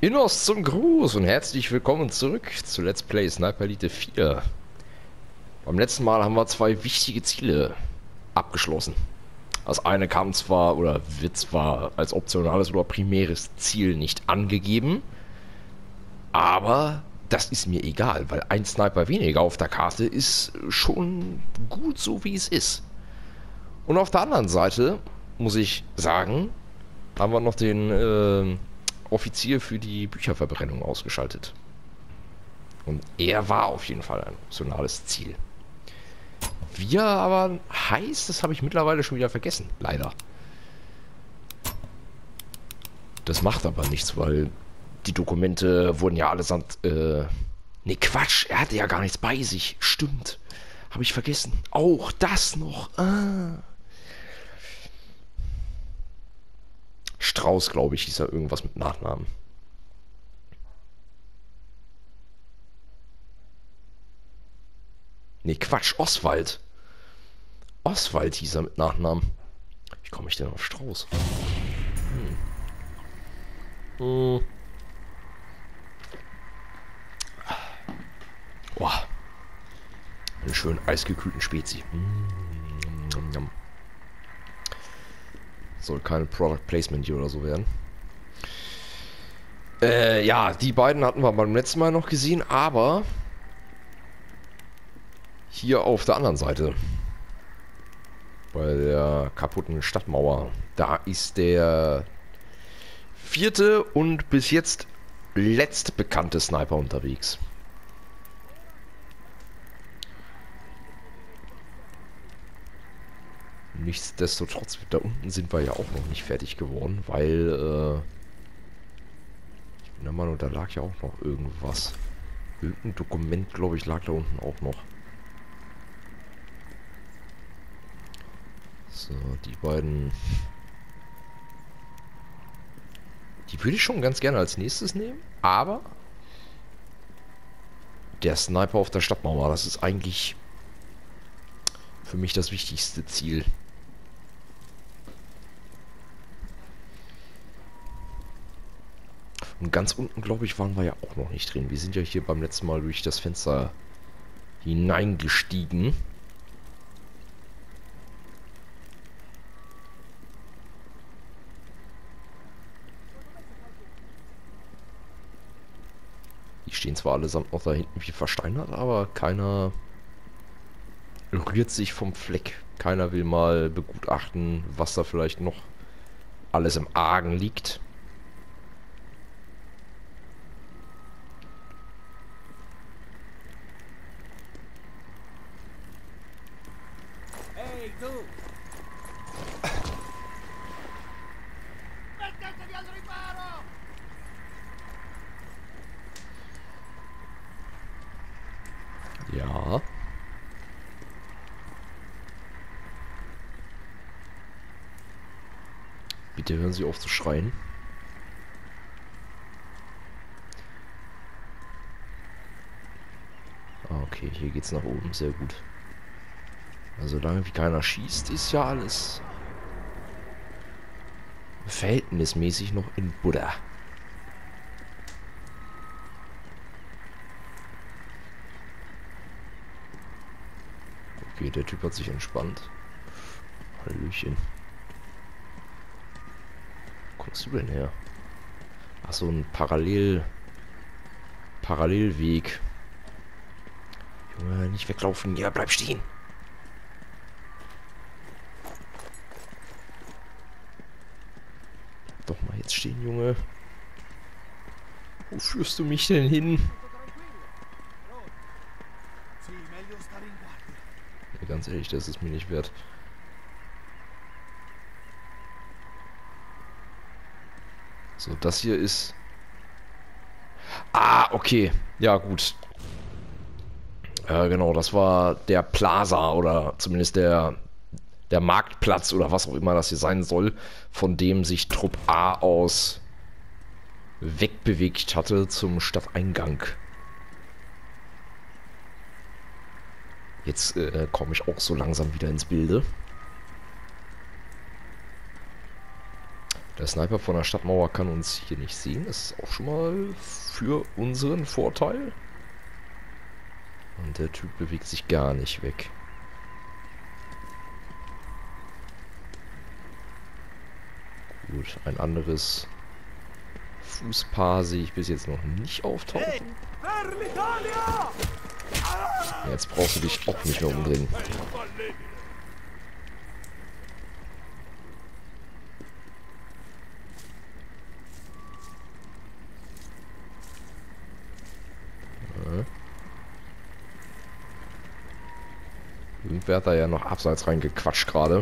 Innos zum Gruß und herzlich willkommen zurück zu Let's Play Sniper Elite 4. Beim letzten Mal haben wir zwei wichtige Ziele abgeschlossen. Das eine kam zwar oder wird zwar als optionales oder primäres Ziel nicht angegeben, aber das ist mir egal, weil ein Sniper weniger auf der Karte ist schon gut so wie es ist. Und auf der anderen Seite muss ich sagen, haben wir noch den Offizier für die Bücherverbrennung ausgeschaltet. Und er war auf jeden Fall ein optionales Ziel. Wie er aber heißt, das habe ich mittlerweile schon wieder vergessen. Leider. Das macht aber nichts, weil die Dokumente wurden ja allesamt... Ne, Quatsch. Er hatte ja gar nichts bei sich. Stimmt. Habe ich vergessen. Auch das noch. Strauß, glaube ich, hieß er irgendwas mit Nachnamen. Ne, Quatsch, Oswald. Oswald hieß er mit Nachnamen. Wie komme ich denn auf Strauß? Boah. Einen schönen eisgekühlten Spezi. Soll kein Product Placement hier oder so werden. Ja, die beiden hatten wir beim letzten Mal noch gesehen, aber hier auf der anderen Seite, bei der kaputten Stadtmauer, da ist der vierte und bis jetzt letztbekannte Sniper unterwegs. Nichtsdestotrotz, da unten sind wir ja auch noch nicht fertig geworden, weil ich bin der Meinung, da lag ja auch noch irgendwas. Irgendein Dokument, glaube ich, lag da unten auch noch. So, die beiden... Die würde ich schon ganz gerne als nächstes nehmen, aber der Sniper auf der Stadtmauer, das ist eigentlich für mich das wichtigste Ziel. Und ganz unten, glaube ich, waren wir ja auch noch nicht drin. Wir sind ja hier beim letzten Mal durch das Fenster hineingestiegen. Die stehen zwar allesamt noch da hinten wie versteinert, aber keiner rührt sich vom Fleck. Keiner will mal begutachten, was da vielleicht noch alles im Argen liegt. Ehi, tu! Mettetevi al riparo! Ja. Bitte hören Sie auf zu schreien. Ah, okay, hier geht's nach oben. Sehr gut. Also solange wie keiner schießt, ist ja alles verhältnismäßig noch in Buddha. Okay, der Typ hat sich entspannt. Hallöchen. Wo kommst du denn her? Ach so, ein Parallelweg. Junge, nicht weglaufen. Ja, bleib stehen. Doch mal jetzt stehen, Junge. Wo führst du mich denn hin? Sì, meglio stare in guardia. Ja, ganz ehrlich, das ist mir nicht wert. So, das hier ist... Ah, okay. Ja, gut. Genau, das war der Plaza oder zumindest der Marktplatz oder was auch immer das hier sein soll, von dem sich Trupp A aus wegbewegt hatte zum Stadteingang. Jetzt komme ich auch so langsam wieder ins Bilde. Der Sniper von der Stadtmauer kann uns hier nicht sehen. Das ist auch schon mal für unseren Vorteil. Und der Typ bewegt sich gar nicht weg. Gut, ein anderes Fußpaar sehe ich bis jetzt noch nicht auftauchen. Hey, per l'Italia! Jetzt brauchst du dich auch nicht mehr umdrehen. Irgendwer hat da ja noch abseits reingequatscht gerade.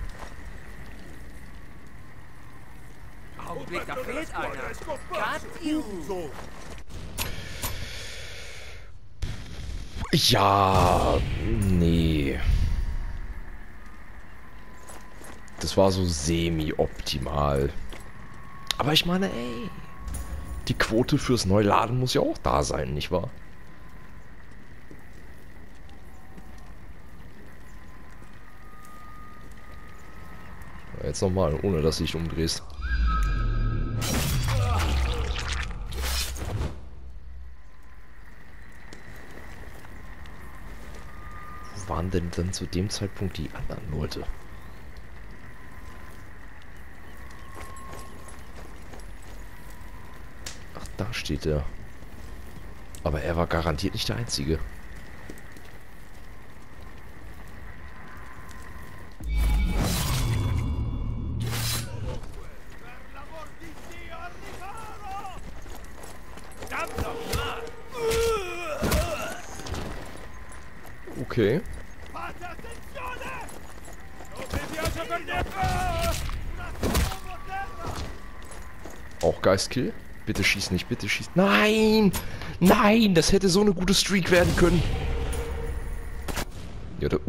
Augenblick, da fehlt einer. Got you. Ja, nee. Das war so semi-optimal. Aber ich meine, ey, die Quote fürs Neuladen muss ja auch da sein, nicht wahr? Jetzt nochmal, ohne dass du dich umdrehst. Wo waren denn dann zu dem Zeitpunkt die anderen Leute? Ach, da steht er. Aber er war garantiert nicht der Einzige. Okay. Fate attenzione! Non mi piace per niente! Una uomo terra! Auch Geistkill. Bitte schieß nicht, bitte schieß. Nein! Nein! Das hätte so eine gute Streak werden können. Ja, da.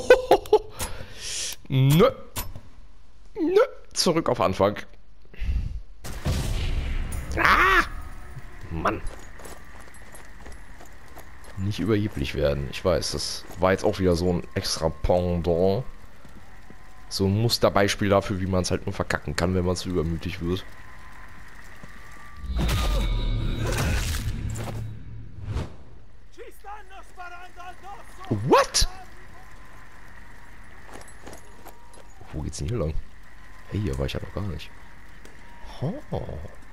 Nö. Nö. Zurück auf Anfang. Ah! Mann. Nicht überheblich werden. Ich weiß, das war jetzt auch wieder so ein extra Pendant. So ein Musterbeispiel dafür, wie man es halt nur verkacken kann, wenn man zu übermütig wird. Ci stanno sparando addosso! What? Wo geht's denn hier lang? Hey, hier war ich ja noch gar nicht. Oh.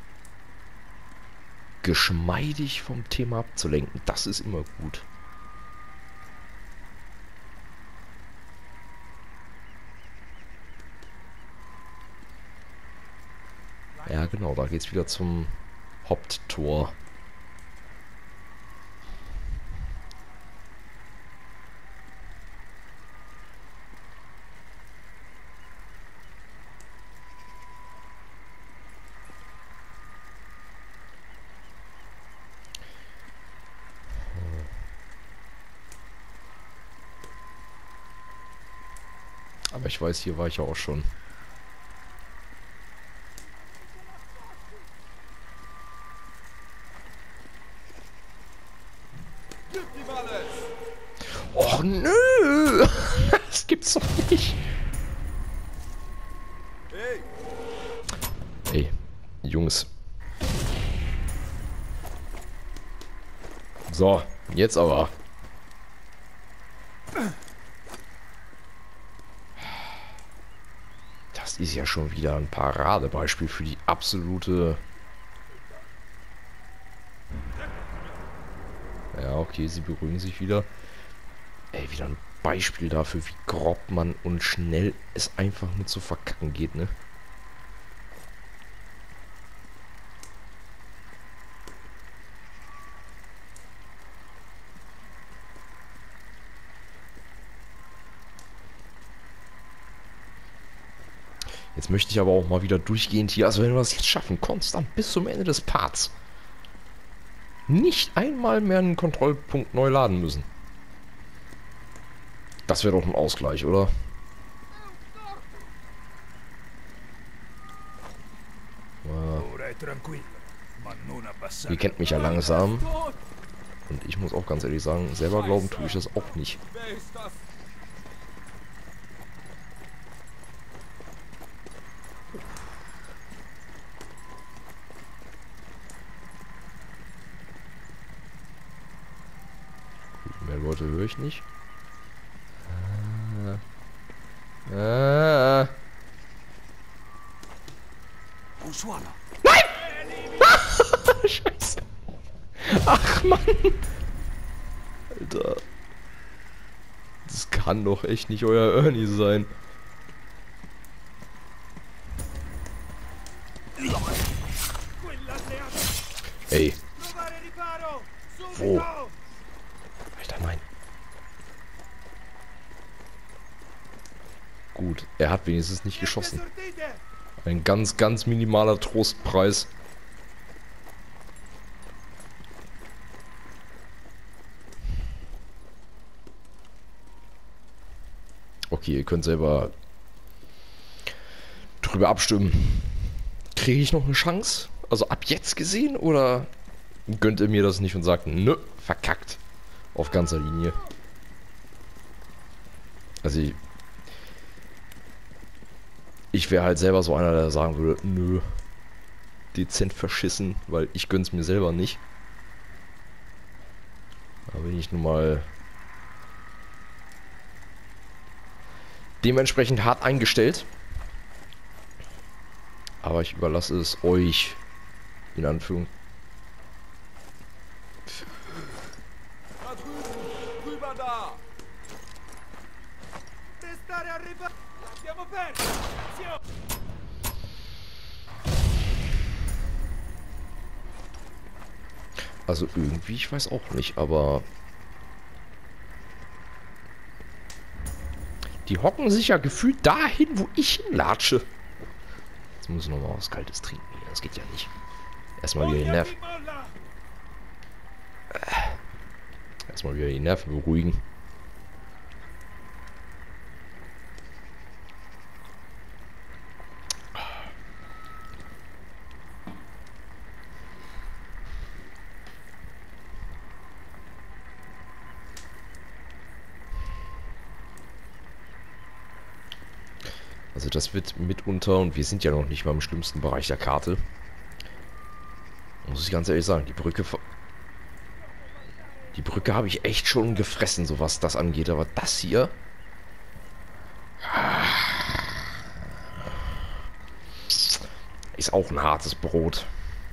Geschmeidig vom Thema abzulenken, das ist immer gut. Ja genau, da geht's wieder zum Haupttor. Aber ich weiß, hier war ich ja auch schon. Och nö! Das gibt's doch nicht. Hey, Ey, Jungs. So, jetzt aber. Das ist ja schon wieder ein Paradebeispiel für die absolute... Ja, okay, sie beruhigen sich wieder. Ey, wieder ein Beispiel dafür, wie grob man und schnell es einfach nur zu verkacken geht, ne? Jetzt möchte ich aber auch mal wieder durchgehend hier, also wenn wir das jetzt schaffen, konstant bis zum Ende des Parts, nicht einmal mehr einen Kontrollpunkt neu laden müssen. Das wäre doch ein Ausgleich, oder? ora è tranquillo, ma non abbassare. Ihr kennt mich ja langsam. Und ich muss auch ganz ehrlich sagen, selber glauben tue ich das auch nicht. Leute höre ich nicht. Ah. Nein! Scheiße. Ach, Mann. Alter. Das kann doch echt nicht euer Ernie sein. Ey. Wo? Alter, nein. Gut, er hat wenigstens nicht geschossen. Ein ganz, ganz minimaler Trostpreis. Okay, ihr könnt selber drüber abstimmen. Kriege ich noch eine Chance? Also ab jetzt gesehen? Oder gönnt ihr mir das nicht und sagt, nö, verkackt. Auf ganzer Linie. Also ich wäre halt selber so einer, der sagen würde, nö, dezent verschissen, weil ich gönn's mir selber nicht. Da bin ich nun mal dementsprechend hart eingestellt. Aber ich überlasse es euch, in Anführung. Da drüben, rüber da! Siamo persi! Also irgendwie, ich weiß auch nicht, aber die hocken sich ja gefühlt dahin, wo ich hinlatsche. Jetzt muss ich nochmal was Kaltes trinken hier. Das geht ja nicht. Erstmal wieder die Nerven. Erstmal wieder die Nerven beruhigen. Also das wird mitunter, und wir sind ja noch nicht mal im schlimmsten Bereich der Karte. Muss ich ganz ehrlich sagen, die Brücke habe ich echt schon gefressen, so was das angeht. Aber das hier... ist auch ein hartes Brot.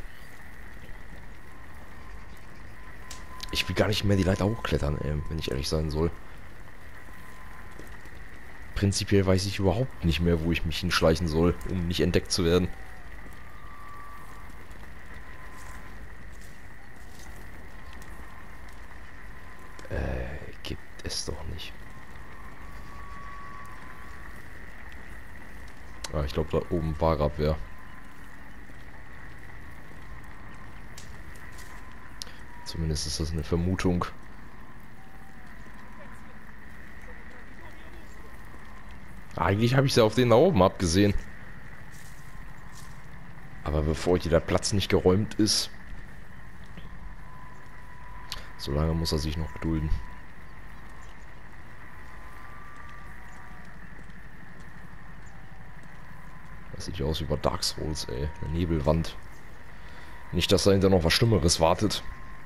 Ich will gar nicht mehr die Leiter hochklettern, wenn ich ehrlich sein soll. Prinzipiell weiß ich überhaupt nicht mehr, wo ich mich hinschleichen soll, um nicht entdeckt zu werden. Gibt es doch nicht. Ah, ich glaube, da oben war gerade wer. Zumindest ist das eine Vermutung. Eigentlich habe ich sie auf den da oben abgesehen. Aber bevor der Platz nicht geräumt ist, solange muss er sich noch gedulden. Das sieht ja aus wie bei Dark Souls, ey. Eine Nebelwand. Nicht, dass dahinter noch was Schlimmeres wartet.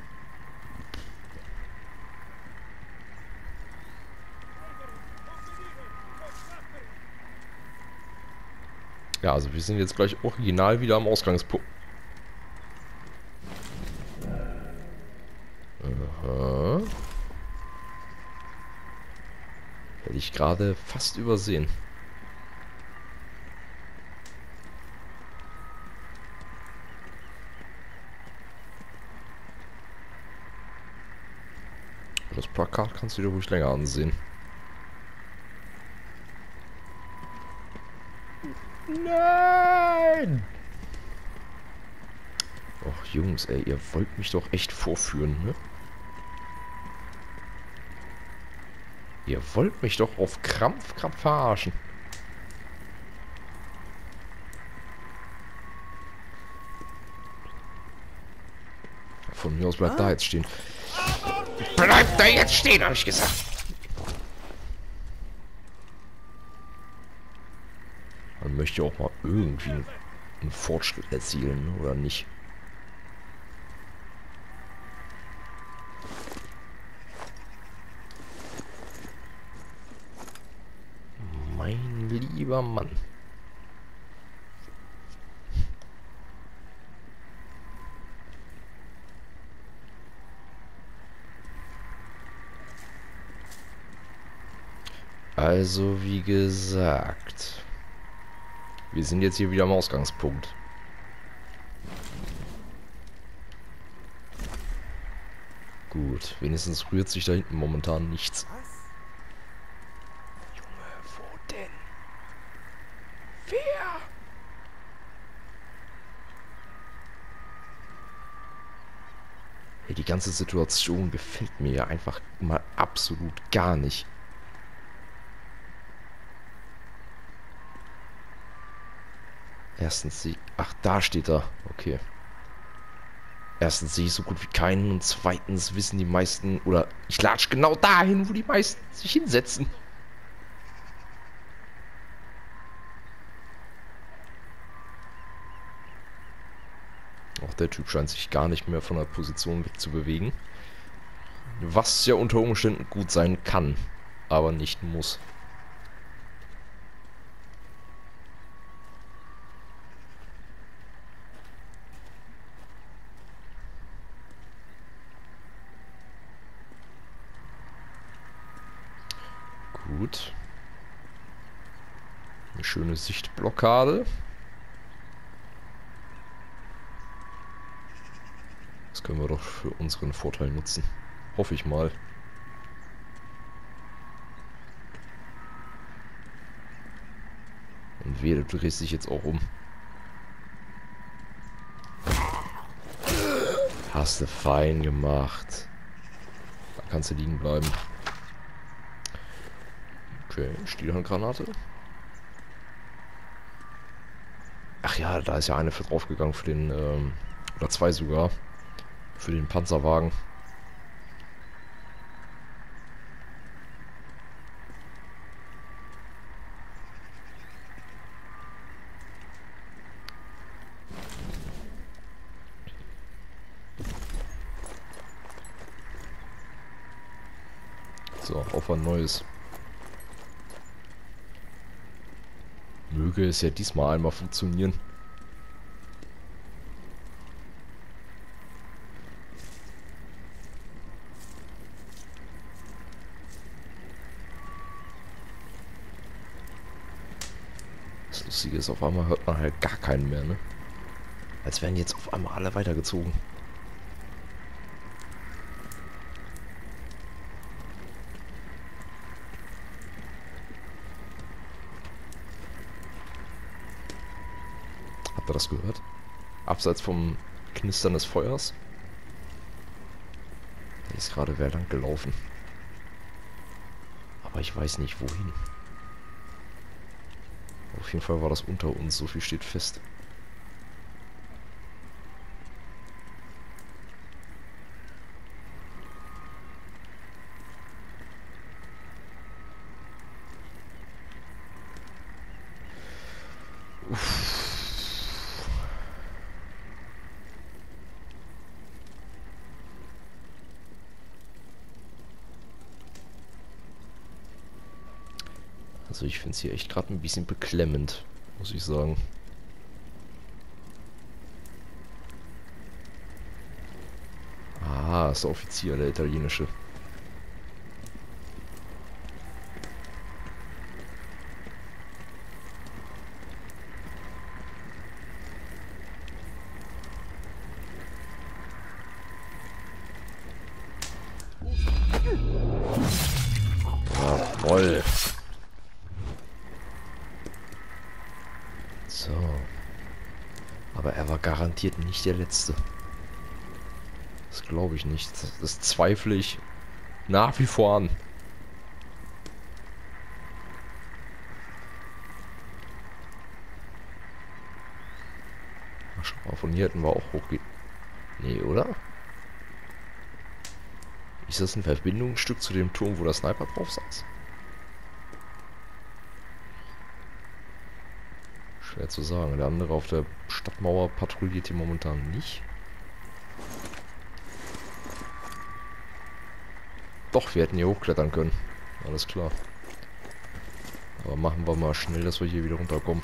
Ja, also wir sind jetzt gleich original wieder am Ausgangspunkt. Aha. Hätte ich gerade fast übersehen. Das Plakat kannst du dir ruhig länger ansehen. Nein! Och, Jungs, ey, ihr wollt mich doch echt vorführen, ne? Ihr wollt mich doch auf Krampf verarschen. Von mir aus bleibt da jetzt stehen. Bleibt da jetzt stehen, habe ich gesagt. Man möchte auch mal irgendwie einen Fortschritt erzielen, oder nicht? junger Mann. Also, wie gesagt, wir sind jetzt hier wieder am Ausgangspunkt. Gut, wenigstens rührt sich da hinten momentan nichts. Junge, wo denn? Wer? Hey, die ganze Situation gefällt mir ja einfach mal absolut gar nicht. Erstens sehe ich... Ach, da steht er. Okay. Erstens sehe ich so gut wie keinen und zweitens wissen die meisten... Oder ich latsch genau dahin, wo die meisten sich hinsetzen. Auch der Typ scheint sich gar nicht mehr von der Position wegzubewegen. Was ja unter Umständen gut sein kann, aber nicht muss. Gut. Eine schöne Sichtblockade. Das können wir doch für unseren Vorteil nutzen. Hoffe ich mal. Und wehe, du drehst dich jetzt auch um. Hast du fein gemacht. Da kannst du liegen bleiben. Okay, Stielhandgranate. Ach ja, da ist ja eine für draufgegangen für den, oder zwei sogar. Für den Panzerwagen. So, auf ein neues. Möge es ja diesmal einmal funktionieren. Das Lustige ist, auf einmal hört man halt gar keinen mehr, ne? Als wären jetzt auf einmal alle weitergezogen. Habt ihr das gehört? Abseits vom Knistern des Feuers. Da ist gerade wer lang gelaufen. Aber ich weiß nicht wohin. Auf jeden Fall war das unter uns, so viel steht fest. Also ich finde es hier echt gerade ein bisschen beklemmend, muss ich sagen. Ah, ist der Offizier, der italienische. Jawohl. So. Aber er war garantiert nicht der Letzte. Das glaube ich nicht. Das zweifle ich nach wie vor an. Ach, schau mal, von hier hätten wir auch hochgehen. Nee, oder? Ist das ein Verbindungsstück zu dem Turm, wo der Sniper drauf saß? Schwer zu sagen. Der andere auf der Stadtmauer patrouilliert hier momentan nicht. Doch, wir hätten hier hochklettern können. Alles klar. Aber machen wir mal schnell, dass wir hier wieder runterkommen.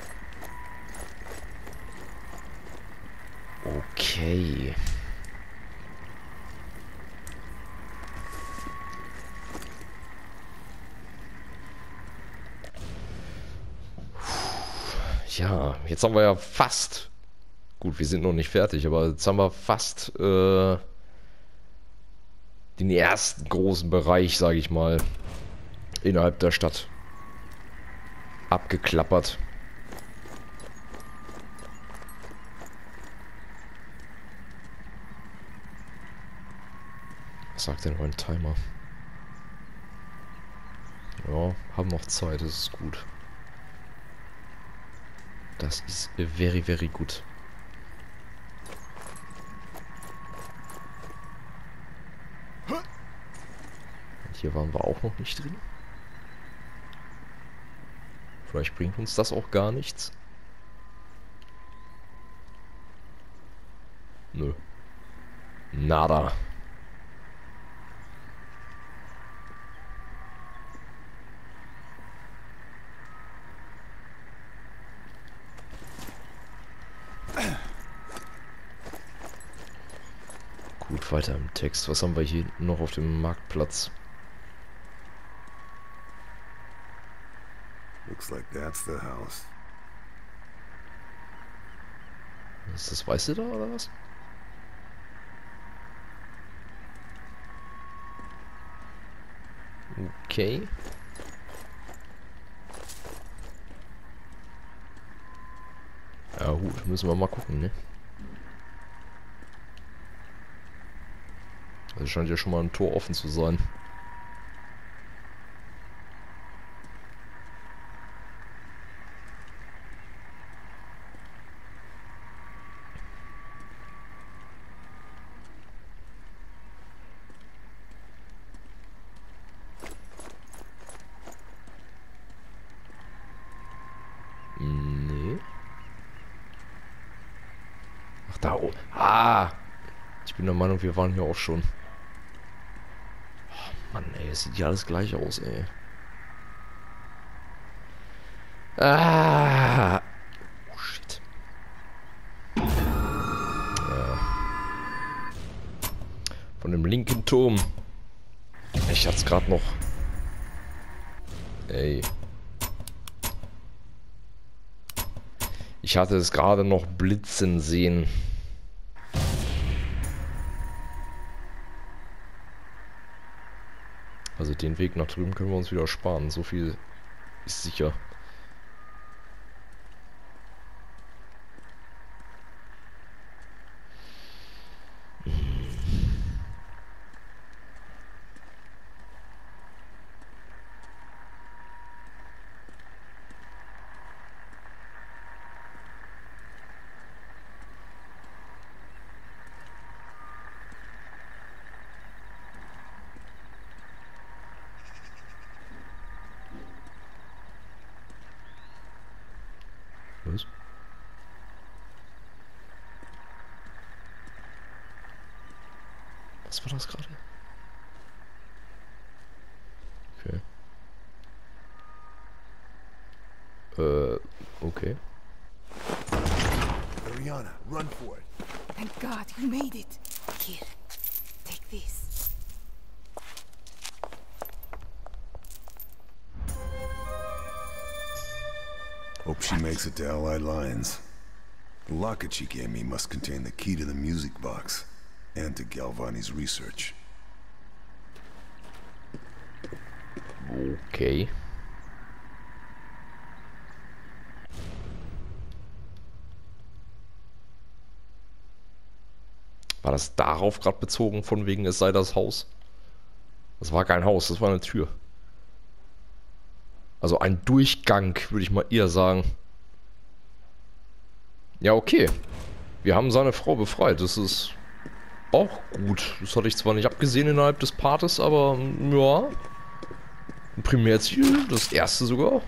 Okay. Ja, jetzt haben wir ja fast... Gut, wir sind noch nicht fertig, aber jetzt haben wir fast den ersten großen Bereich, sage ich mal, innerhalb der Stadt abgeklappert. Was sagt denn mein Timer? Ja, haben noch Zeit, das ist gut. Das ist very, very gut. Und hier waren wir auch noch nicht drin. Vielleicht bringt uns das auch gar nichts. Nö. Nada. Gut, weiter im Text. Was haben wir hier noch auf dem Marktplatz? Looks like that's the house. Ist das Weiße da oder was? Okay. Ja gut, müssen wir mal gucken, ne? Also scheint ja schon mal ein Tor offen zu sein. Nee. Ach, da oben. Ah! Ich bin der Meinung, wir waren hier auch schon. Oh Mann, ey, es sieht ja alles gleich aus, ey. Ah! Oh, shit. Ja. Von dem linken Turm. Ich hatte es gerade noch. Ey. Ich hatte es gerade noch blitzen sehen. Also den Weg nach drüben können wir uns wieder sparen. So viel ist sicher. Was? Was war das gerade? Okay. Okay. Ariana, run for it. Thank God you made it. Here, take this. Hope she makes it to Allied lines. The locket she gave me must contain the key to the music box and to Galvani's research. Okay. War das darauf gerade bezogen, von wegen es sei das Haus? Das war kein Haus, das war eine Tür. Also ein Durchgang, würde ich mal eher sagen. Ja, okay. Wir haben seine Frau befreit. Das ist auch gut. Das hatte ich zwar nicht abgesehen innerhalb des Partes, aber ja. Ein Primärziel, das erste sogar.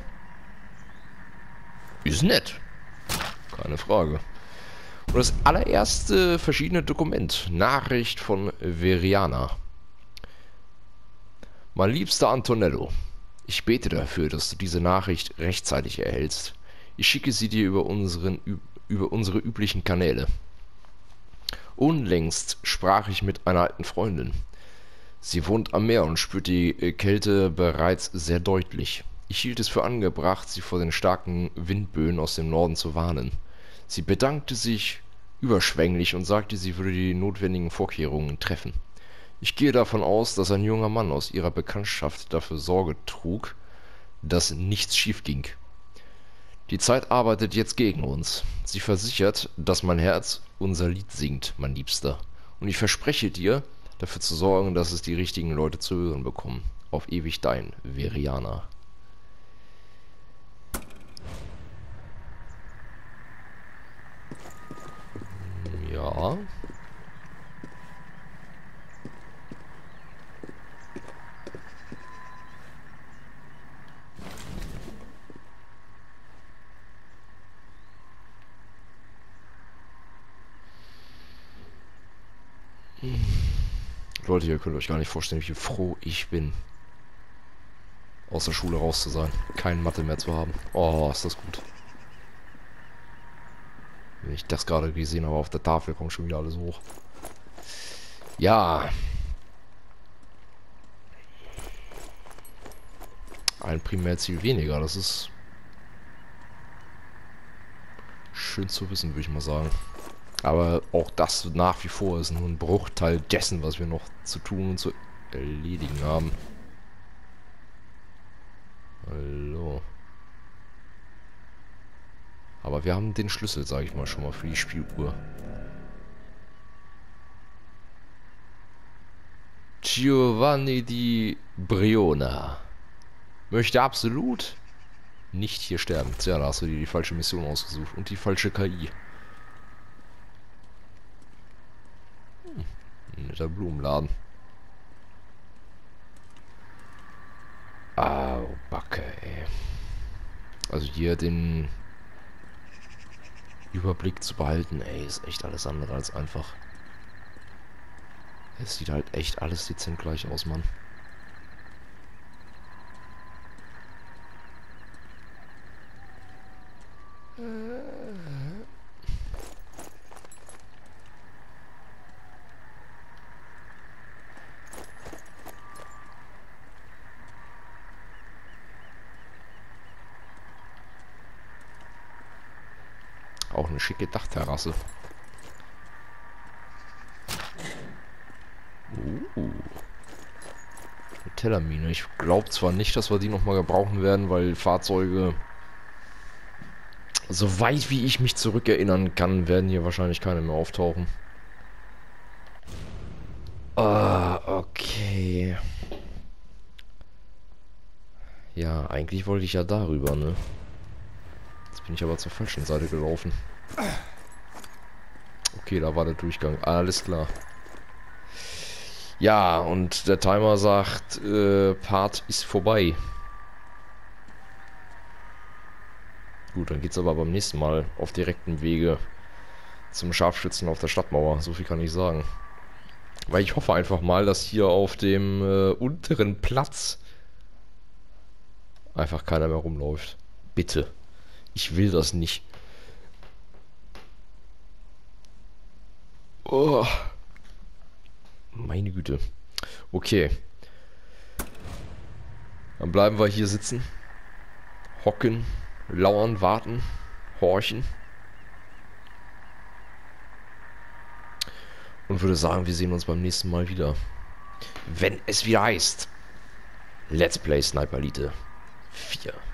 Ist nett. Keine Frage. Und das allererste verschiedene Dokument. Nachricht von Veriana. Mein liebster Antonello. Ich bete dafür, dass du diese Nachricht rechtzeitig erhältst. Ich schicke sie dir über unsere üblichen Kanäle. Unlängst sprach ich mit einer alten Freundin. Sie wohnt am Meer und spürt die Kälte bereits sehr deutlich. Ich hielt es für angebracht, sie vor den starken Windböen aus dem Norden zu warnen. Sie bedankte sich überschwänglich und sagte, sie würde die notwendigen Vorkehrungen treffen. Ich gehe davon aus, dass ein junger Mann aus ihrer Bekanntschaft dafür Sorge trug, dass nichts schief ging. Die Zeit arbeitet jetzt gegen uns. Sie versichert, dass mein Herz unser Lied singt, mein Liebster. Und ich verspreche dir, dafür zu sorgen, dass es die richtigen Leute zu hören bekommen. Auf ewig dein, Veriana. Ja. Leute, ihr könnt euch gar nicht vorstellen, wie froh ich bin, aus der Schule raus zu sein. Kein Mathe mehr zu haben. Oh, ist das gut. Wenn ich das gerade gesehen habe auf der Tafel, kommt schon wieder alles hoch. Ja. Ein Primärziel weniger, das ist schön zu wissen, würde ich mal sagen. Aber auch das nach wie vor ist nur ein Bruchteil dessen, was wir noch zu tun und zu erledigen haben. Hallo. Aber wir haben den Schlüssel, sage ich mal, schon mal für die Spieluhr. Giovanni di Briona möchte absolut nicht hier sterben. Tja, da hast du dir die falsche Mission ausgesucht und die falsche KI. Netter Blumenladen. Ah, Backe, ey. Also hier den Überblick zu behalten, ey, ist echt alles andere als einfach. Es sieht halt echt alles dezent gleich aus, Mann. Auch eine schicke Dachterrasse. Eine Tellermine. Ich glaube zwar nicht, dass wir die nochmal gebrauchen werden, weil Fahrzeuge, soweit wie ich mich zurückerinnern kann, werden hier wahrscheinlich keine mehr auftauchen. Ah, okay. Ja, eigentlich wollte ich ja darüber, ne? Jetzt bin ich aber zur falschen Seite gelaufen. Okay, da war der Durchgang. Alles klar. Ja, und der Timer sagt, Part ist vorbei. Gut, dann geht's aber beim nächsten Mal auf direktem Wege zum Scharfschützen auf der Stadtmauer. So viel kann ich sagen. Weil ich hoffe einfach mal, dass hier auf dem unteren Platz einfach keiner mehr rumläuft. Bitte. Ich will das nicht. Oh. Meine Güte. Okay. Dann bleiben wir hier sitzen. Hocken. Lauern, warten. Horchen. Und würde sagen, wir sehen uns beim nächsten Mal wieder. Wenn es wieder heißt Let's Play Sniper Elite 4.